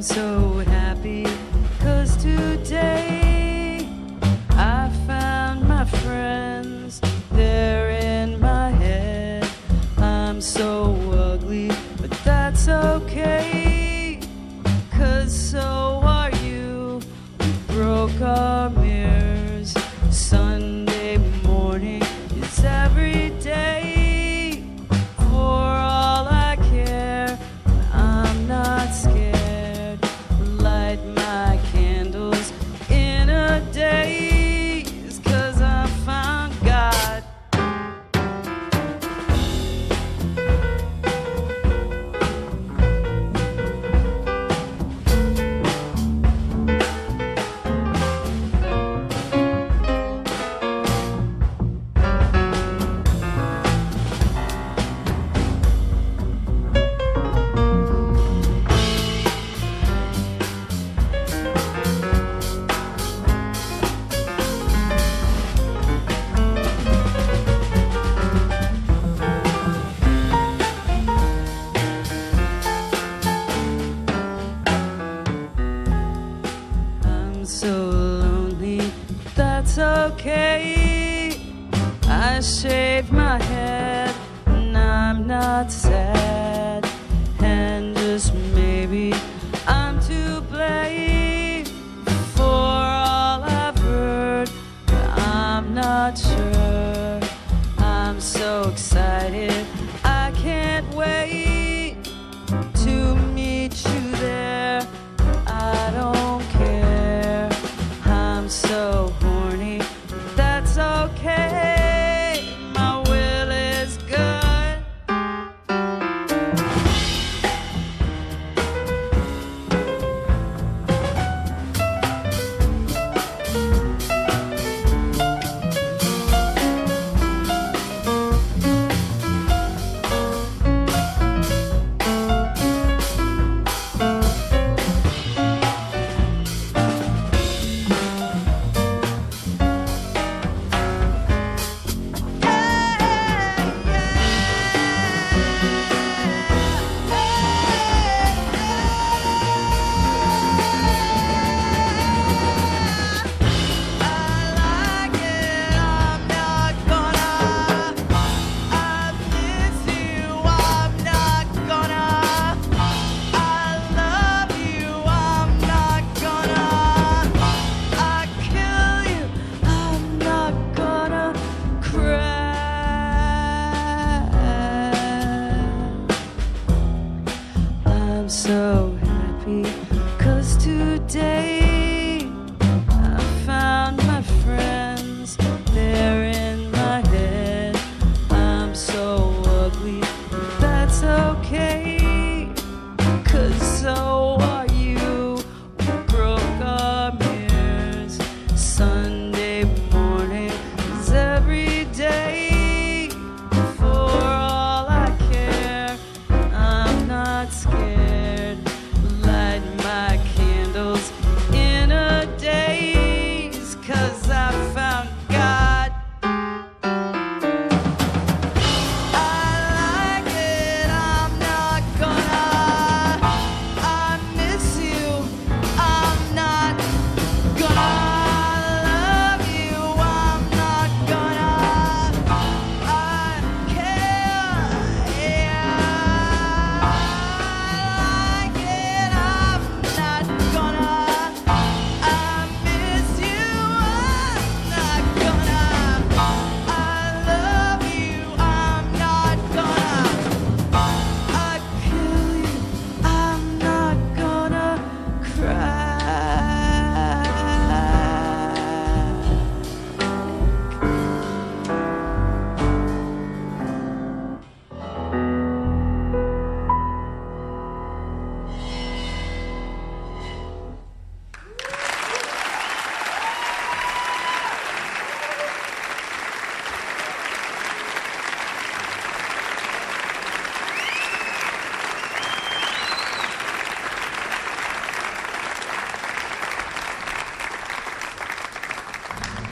so happy 'cause today I found my friends. They're in my head. I'm so ugly, but that's okay, 'cause so are you. We broke our mirrors. Sunday morning is every day. For all I care, I'm not scared. Light my candles in a daze, 'cause I found God. So lonely, that's okay. I shaved my head and I'm not sad. And just maybe I'm to blame for all I've heard, but I'm not sure. I'm so excited, I can't wait to meet you there. I don't care. I'm so horny, but that's okay. My will is good. So